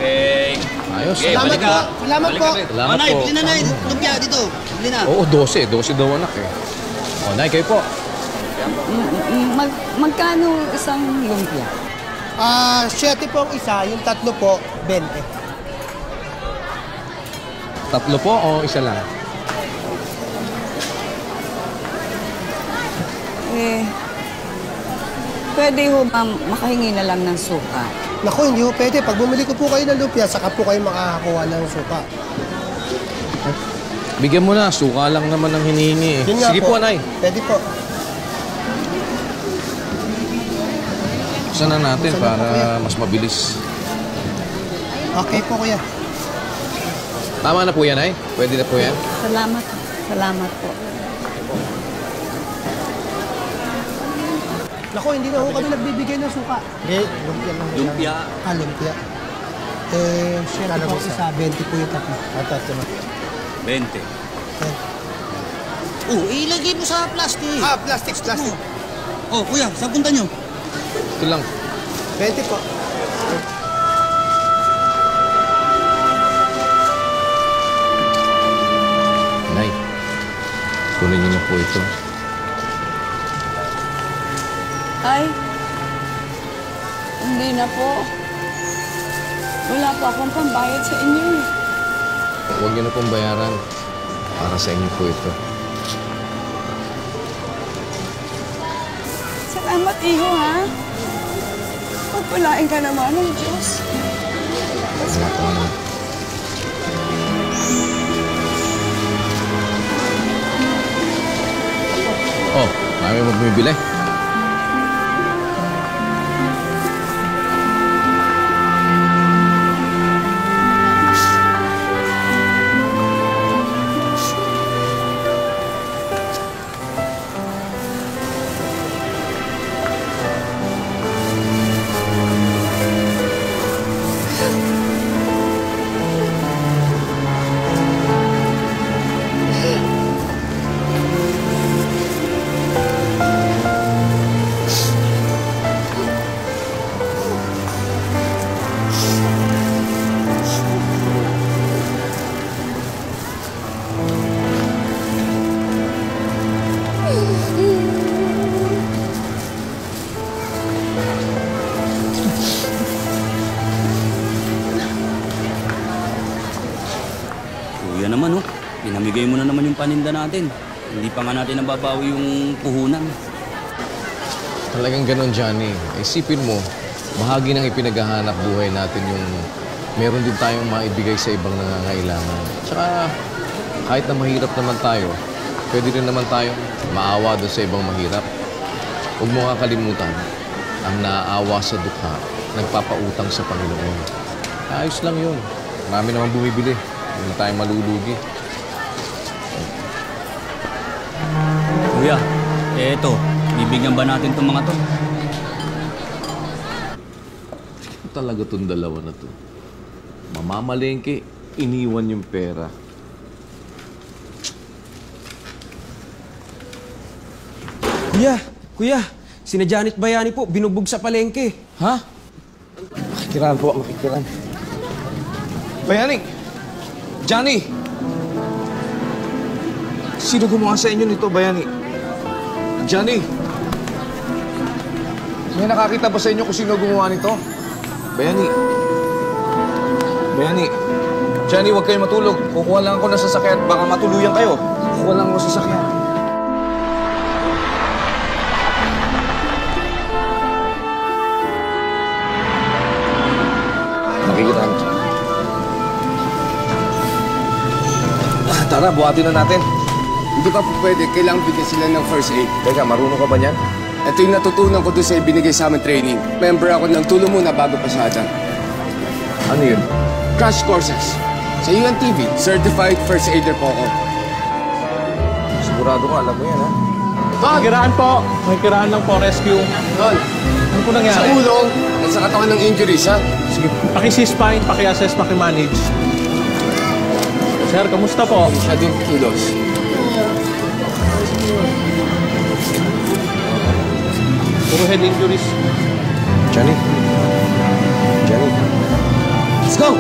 Okay. Ayos. Okay, Salamat po. Salamat po. Salamat Nay, po. bili na, Nay. Lumpia dito. Bili na. Oo, 12. 12 daw anak eh. O, Nay, kayo po. Magkano isang lumpia? 7 po ang isa, yung 3 po, 20. 3 po o isa lang? Pwede ho ba makahingi na lang ng suka? Naku, hindi po pwede. Pag bumili ko po kayo ng lumpia, saka po kayo makakakuha ng suka. Bigyan mo na. Suka lang naman ang hinihingi eh. Yun nga Sige po, Nay. Pwede po. Buksan na natin Buksan na po, para kuya. mas mabilis. Okay po, kuya. Tama na po yan, Nay? Pwede na po yan? Salamat. Salamat po. Naku, hindi na ho kami nagbibigay ng suka. Hindi, lumpia lang. Lumpia. Lumpia. 7 po ang isa, 20 po yung 3. 20. Oh, ilagay mo sa plastic. Plastic. Oh, kuya, saan punta nyo? Ito lang. 20 po. Nay, kunin niyo na po ito. Ay, hindi na po. Wala pa akong pambayad sa inyo. Huwag niyo na pong bayaran. Para sa inyo po ito. Salamat, iho, ha? Pagpalain ka naman ng Diyos. Wala po naman. Oh, kami mo bumibili. Kuya naman, oh. Pinamigay mo na naman yung paninda natin. Hindi pa nga natin nababawi yung puhunan. Talagang ganon, Johnny. Isipin mo, bahagi ng ipinaghahanap buhay natin yung meron din tayong maibigay sa ibang nangangailangan. Tsaka, kahit na mahirap naman tayo, pwede rin naman tayong maawa doon sa ibang mahirap. Huwag mo kakalimutan, ang naaawa sa dukha, nagpapautang sa Panginoon. Ayos lang yun. Marami naman bumibili. Hindi na tayo malulugi. Kuya, eto. Bibigyan ba natin itong mga to? Talaga itong dalawa na to. Mamamalengke, iniwan yung pera. Kuya, sina Janet Bayani po, binubog sa palengke. Ha? Makikiran po, makikiran. Bayani! Johnny! Sino gumawa sa inyo nito, Bayani? Johnny! May nakakita ba sa inyo kung sino gumawa nito? Bayani! Bayani! Johnny, huwag kayo matulog. Kukuha lang ako ng sasakyan. Baka matuluyan kayo. Kukuha lang ako ng sasakyan. Nakikita ko. Tara, buhatin na natin. Hindi pa po pwede. Kailangan bigyan sila ng first aid. Teka, marunong ka ba niyan? Ito yung natutunan ko doon sa ibinigay sa amin training. Member ako ng tulong muna bago pasada. Ano yun? Crash courses. Sa UNTV, certified first aider po ako. Sigurado ka, alam mo yan, ha? Tol! Kiraan po. May kiraan lang po, rescue. Tol! Ano po Sa nangyari? ulo at sa katawan ng injuries, ha? Sige, paki-C-spine, paki-assess, paki-manage. Sir, kamusta po? Siya din kilos. Puro head injuries. Johnny. Johnny. Let's go!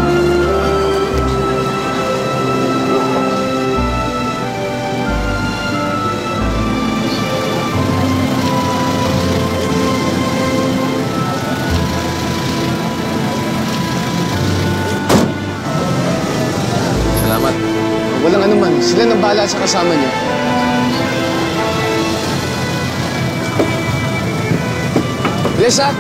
Salamat. Walang anuman. Sila nang bahala sa kasama niyo. Bilis, ha?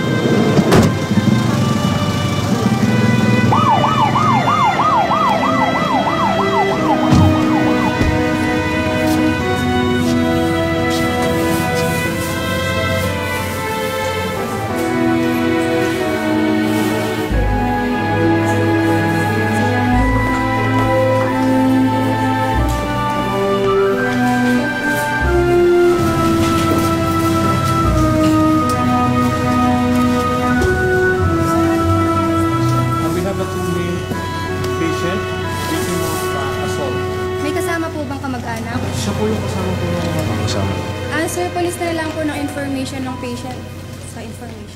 We have a 2-male patient victim of assault. May kasama po bang kamag-anak? Siya po yung kasama po ng Kasama. Sir, police na lang po ng information ng patient sa information.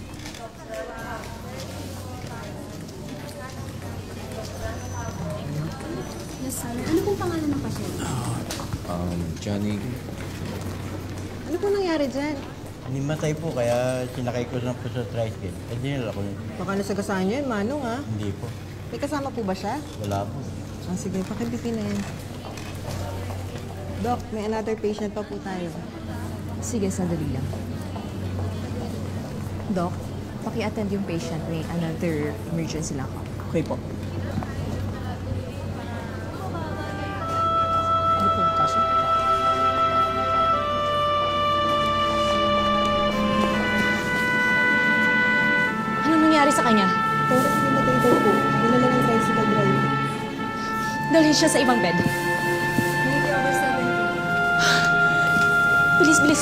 Yes, sir. Ano pong pangalan ng patient? Johnny. Ano po nangyari dyan? Nimatay po, kaya sinakay ko lang po sa tricycle. Eh, dinala ko yun. Baka nasagasaan niyo yun, Manong, ha? Hindi po. May kasama po ba siya? Wala po. Sige, pakibipin na yan. Doc, may another patient pa po tayo. Sige, sandali lang. Doc, paki-attend yung patient. May another emergency lang ako. Okay po. Anong nangyari sa kanya? Parang namatay daw po. Dinala ng tricycle driver. Dalhin siya sa ibang bed. Maybe over 70. Bilis, bilis.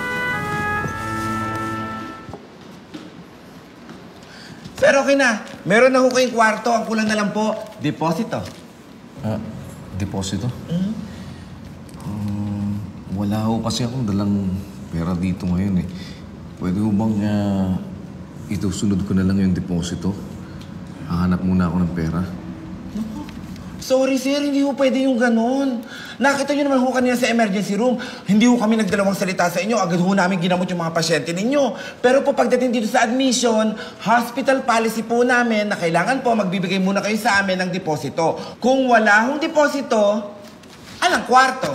Sir, okay na. Meron na ho kayong kwarto. Ang kulang na lang po, deposito. Deposito? Wala ho kasi akong dalang pera dito ngayon eh. Pwede ho bang itusunod ko na lang yung deposito? Hahanap muna ako ng pera. Sorry, sir. Hindi ho pwede yung ganon. Nakita nyo naman ho kanina sa emergency room. Hindi ho kami nagdalawang salita sa inyo. Agad ho namin ginamot yung mga pasyente ninyo. Pero po pagdating dito sa admission, hospital policy po namin na kailangan po magbibigay muna kayo sa amin ng deposito. Kung wala hong deposito, anong kwarto?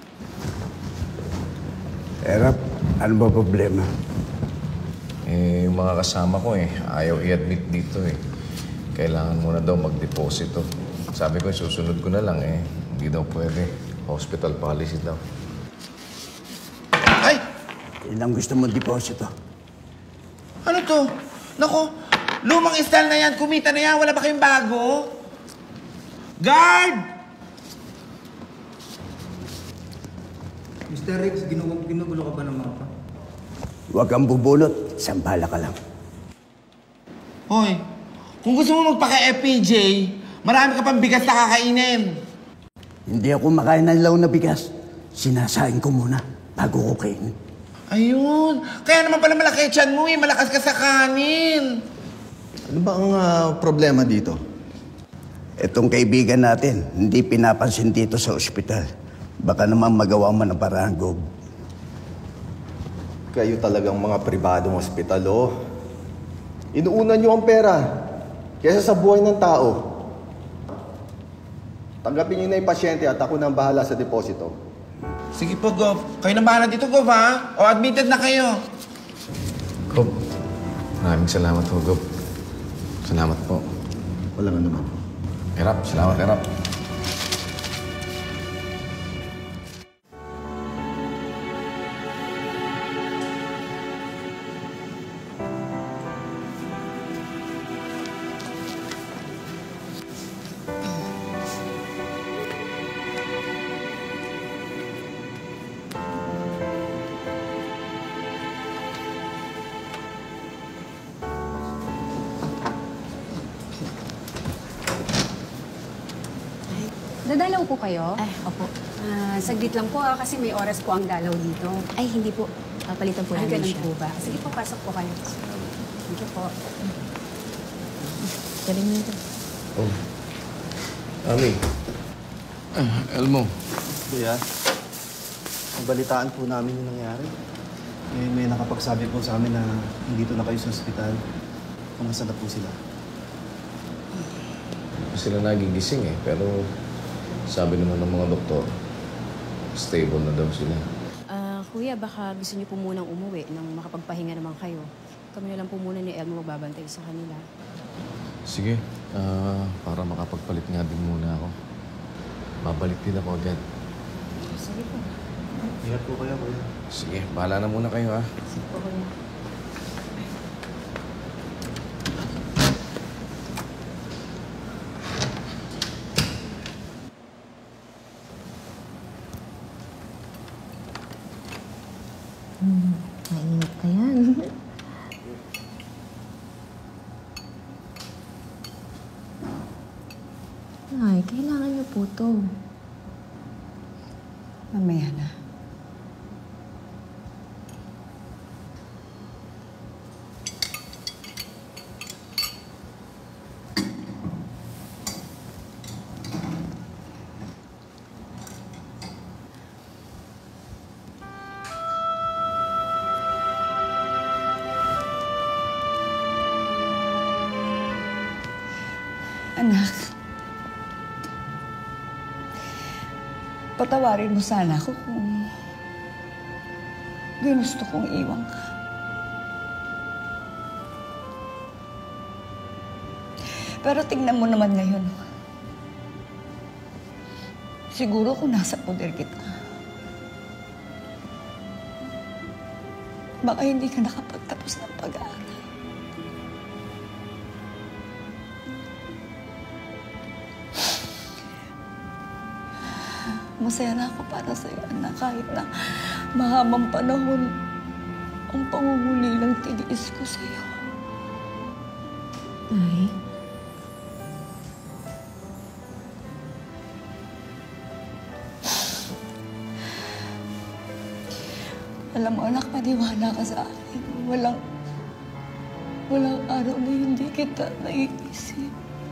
Erap, ano ba problema? Yung mga kasama ko ayaw i-admit dito Kailangan muna daw mag-deposito. Sabi ko, susunod ko na lang Hindi daw pwede. Hospital policy daw. Ay! Ilang gusto mo deposito? Ano to? Nako, lumang style na yan. Kumita na yan. Wala ba kayong bago? Guard! Mr. Rex, ginugulo ka ba ng mapa? Huwag kang bubulot. Sambala ka lang. Hoy, kung gusto mo magpaka-FPJ, marami ka pang bigas na kakainin. Hindi ako makain ng law na bigas. Sinasain ko muna bago ko kainin. Ayun. Kaya naman pala malaki tiyan mo Malakas ka sa kanin. Ano ba ang problema dito? Itong kaibigan natin, hindi pinapansin dito sa ospital. Baka naman magawa mo ng parang Gob. Kayo talagang mga pribadong ospital, Inuuna nyo ang pera kaysa sa buhay ng tao. Tanggapin nyo na yung pasyente at ako nang bahala sa deposito. Sige po, Gov. Kayo na bahala dito, Gov, ha? O admitted na kayo. Gob, maraming salamat po, Gob. Salamat po. Walang anuman. Erap, salamat, Erap. Dadalaw po kayo? Ay, opo. Saglit lang po kasi may oras po ang dalaw dito. Ay, hindi po. Papalitan po namin ganun siya. po ba? Sige po, pasok po kayo. Thank you po. Galing nito. Oh. Ami. Elmo. Kuya, nabalitaan po namin yung nangyari. May nakapagsabi po sa amin na nandito na kayo sa ospital. Kumusta na po sila? Sila nagigising pero sabi naman ng mga doktor, stable na daw sila. Kuya, baka gusto niyo po munang umuwi nang makapagpahinga naman kayo. Kami na lang po muna ni Elmo magbabantay sa kanila. Sige, para makapagpalit nga din muna ako. Babalik din ako agad. Sige po. Ingat po kayo, kuya. Sige, bahala na muna kayo, ha? Sige po, kuya. Mainit ka yan. Ay, kailangan niyo po to. Mamaya na. Anak, patawarin mo sana ako kung ginusto kong iwan ka. Pero tingnan mo naman ngayon. Siguro kung nasa poder kita, baka hindi ka nakapagtapos ng pag-aaral. Masaya na ako para sa'yo, anak, kahit na mahabang panahon ang pangungulilang tiniis ko sa'yo. Ay? Alam mo, anak, maniwala ka sa akin. Walang araw na hindi kita naiisip.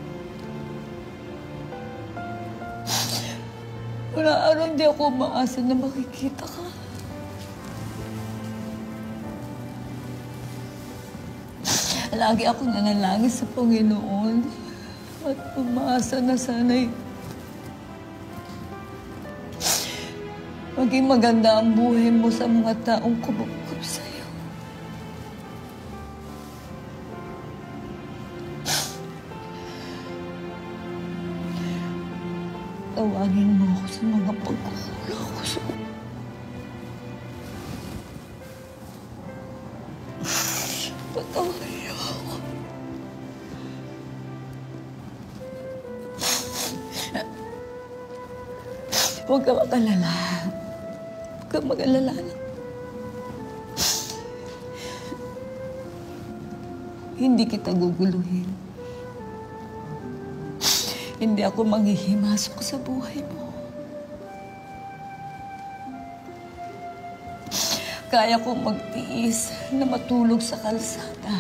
Walang araw hindi ako umaasa na makikita ka. Lagi ako nanalangin sa Panginoon at umaasa na sana'y maging maganda ang buhay mo sa mga taong kumukop sa'yo. Tawagin mo ako sa mga pagkukulang ko sa... Patawarin niyo ako. Huwag ka mag-alala. Huwag ka mag-alala lang. Hindi kita guguluhin. Hindi ako manghihimasok sa buhay mo. Kaya kong magtiis na matulog sa kalsada.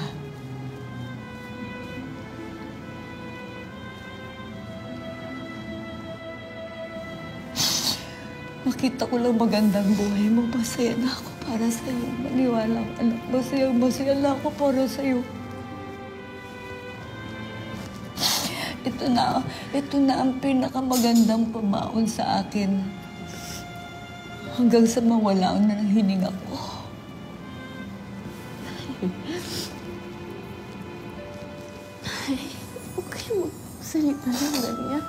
Makita ko lang magandang buhay mo. Masaya na ako para sa'yo. Maniwala ka, anak. Masaya na ako para sa'yo. Ito na ang pinakamagandang pamaon sa akin. Hanggang sa mawala na ng hininga ko. Ay, huwag kayo magsalita ng ganyan.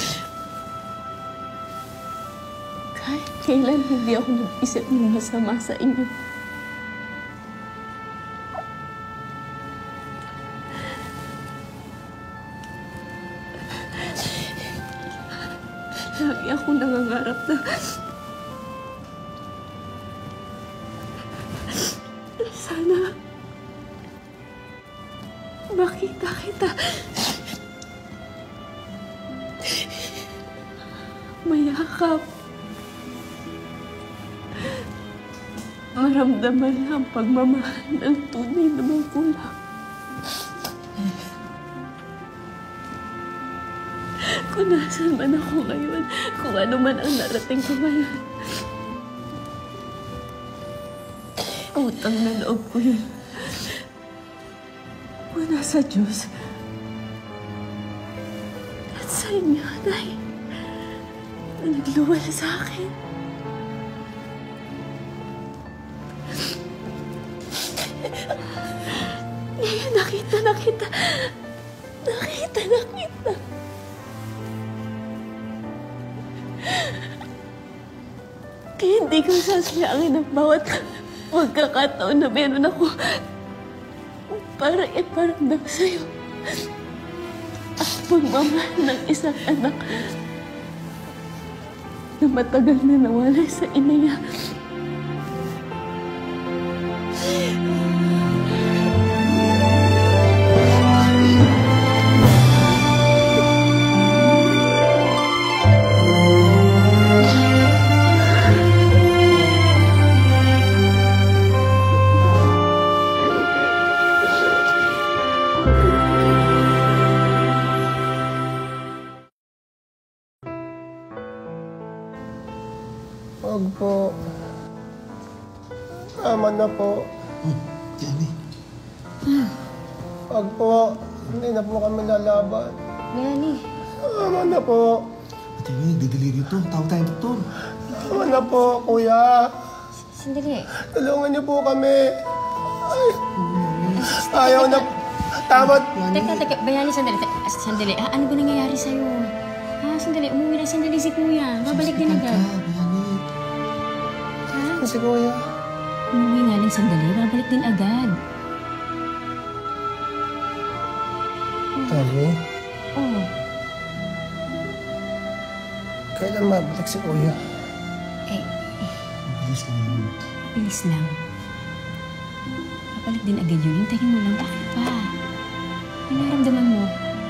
Kahit kailan hindi ako nag-isip ng masama sa inyo. Lagi akong nangangarap na sana makita kita. Mayakap. Maramdaman ang pagmamahal ng tunay na magulang. kung nasan man ako ngayon, kung ano man ang narating ko ngayon. Utang na loob ko yun. Muna sa Diyos. At sa inyo, Nay, na nagluwal sa akin. Ngayon, nakita. Kaya hindi ko sasayangin ang bawat pagkakataon na meron ako para iparamdam sa'yo ang pagmamahal ng isang anak na matagal na nawala sa ina niya. Huwag po. Tama na po. Jenny. Huwag po. Hindi na po kami lalaban. Jenny. Tama na po. Ate Jenny, nagdidelirio to. Tawag tayo doktor. Tama na po, kuya. Sandali. Tulungan niyo po kami. Ay, ayaw na. Tama. Teka. Bayani, sandali. Sandali. Ano ba nangyayari sa'yo? Sandali. Umuwi na sandali si Kuya. Babalik din agad. Si Kuya. Umuwi nga lang sandali. Babalik din agad. Tali? Oo. Kailan mabalik si Kuya? Bilis lang yun. Bilis lang. Babalik din agad yun. Hintayin mo lang. Bakit pa? Ano naramdaman mo?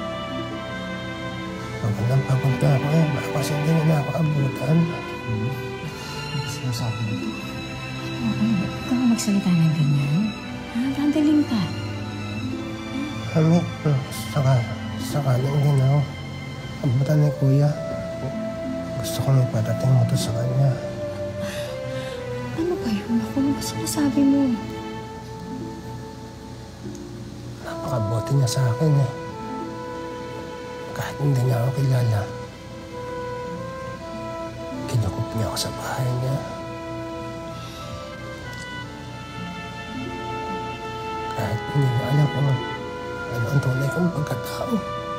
Magandang papunta ako eh. Baka kasi hindi na nakaabutan. Sinasabi nito. Ba't ka magsalita ng ganyan? Gandaling ka. Amit, saka nang ginaw. Abutan ni Kuya. Gusto ko may padating mo to sa kanya. Ano ba yun? Ako, ano ba sinasabi mo? Napakabuti niya sa akin eh. Kahit hindi niya ako kilala, kinukup niya ako sa bahay niya. Kahit hindi niya alam kung ano ang tunay kong pagkatao.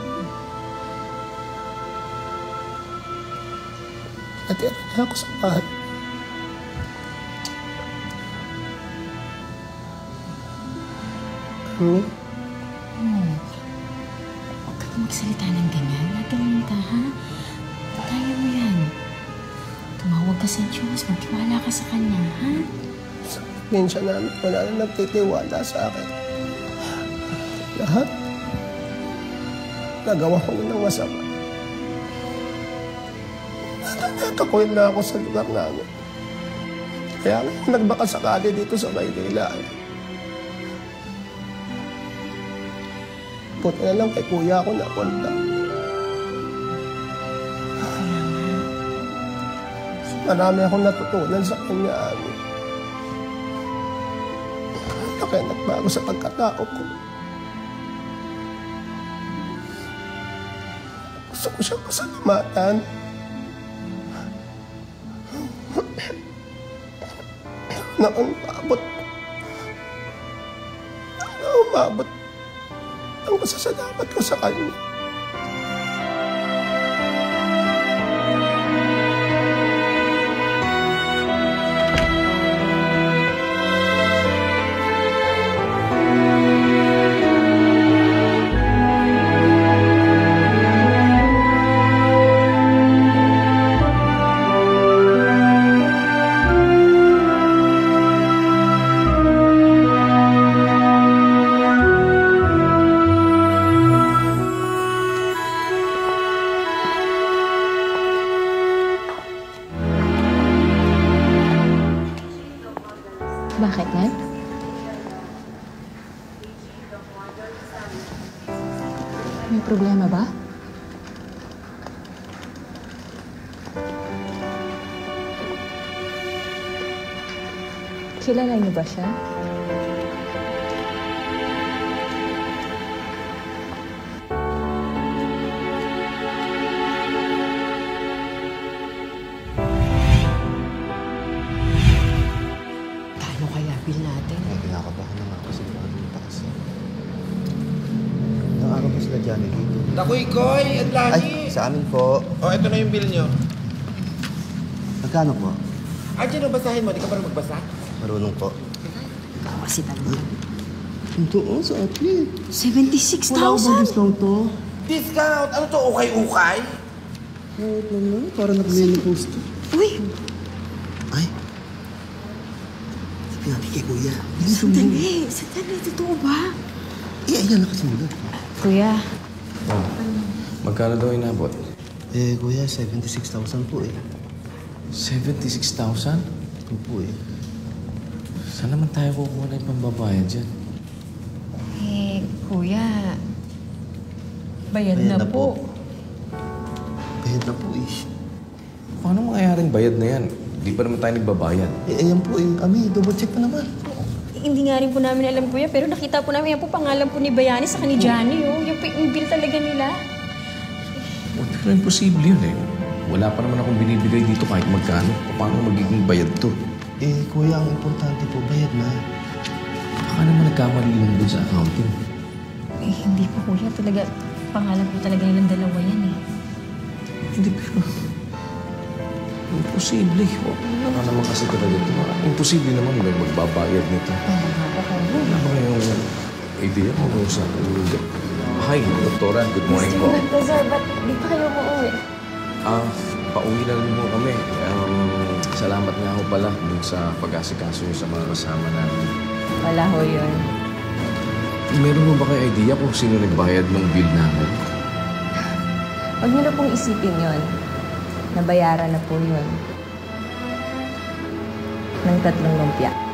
Natira niya ako sa bahay. Huwag ka magsalita ng ganyan. Nagaling ka, ha? Kaya mo yan. Tumawag ka sa Diyos. Magtiwala ka sa Kanya, ha? Sa probinsya namin, wala na nagtitiwala sa akin. Lahat. Nagawa ko na ng masama. Natatakoy na ako sa lugar namin. Kaya nagbaka sakali dito sa Maynila. Puti na lang kay Kuya ako napunta. Marami akong natutunan sa kanya. Kaya nagbago sa pagkatao ko. Gusto ko siyang pasalamatan. Na umabot ang masasalamat ko sa kanya. Bakit, Nan? May problema ba? Kilala niyo ba siya? Paano kaya bill natin? Ay, kinakabahan na nga kasi paano yung taas. Ilang araw ba sila dyan dito? Takoy-koy at Lani. Ay, sa amin po. O, ito na yung bill nyo. Magkano po? Diyan, basahin mo. Di ka ba magbasa? Marunong po. Ikaw kasi talaga. Ito, sa atin. 76,000? Wala ko ba discount to? Discount? Ano to? Ukay-ukay? Wait lang na. Parang nag-menopause to. Uy! Ay. Sabi natin kay Kuya. Sandali. Sandali. Totoo ba? Ayan na kasi mula. Kuya. Oh, magkano daw inabot? Kuya, 76,000 po eh. 76,000? Ito po eh. Saan naman tayo kukuha na yung pambabayad dyan? Kuya. Bayad na po. Bayad na po eh. Paano mangyayaring bayad na yan? Di pa naman tayo nagbabayad. Ayan po eh. Kami, double check pa naman. Hindi nga rin po namin alam, Kuya, pero nakita po namin yan po pangalan po ni Bayani sa ni Johnny, oh. Yung bill talaga nila. Pero imposible yun eh. Wala pa naman akong binibigay dito kahit magkano. Paano magiging bayad to? Kuya, ang importante po, bayad na. Baka naman nagkamali lang dun sa accounting. Hindi po, Kuya. Talaga, pangalan po talaga nilang dalawa yan, eh. Hindi, pero... Imposible. Baka naman kasi talaga ito. Imposible naman may magbabayad nito. Wala ba kayong idea kung sa ulo? Hi, Doktora. Good morning po. Sir, ba't di pa kayo umuwi? Pauwi na rin mo kami. Salamat nga ho pala dun sa pag-asikaso sa mga kasama namin. Wala ho yun. Meron mo ba kayo idea kung sino nagbayad ng bill namin? Huwag niyo na pong isipin yon. Nabayaran na po yun. Ng 3 lumpia.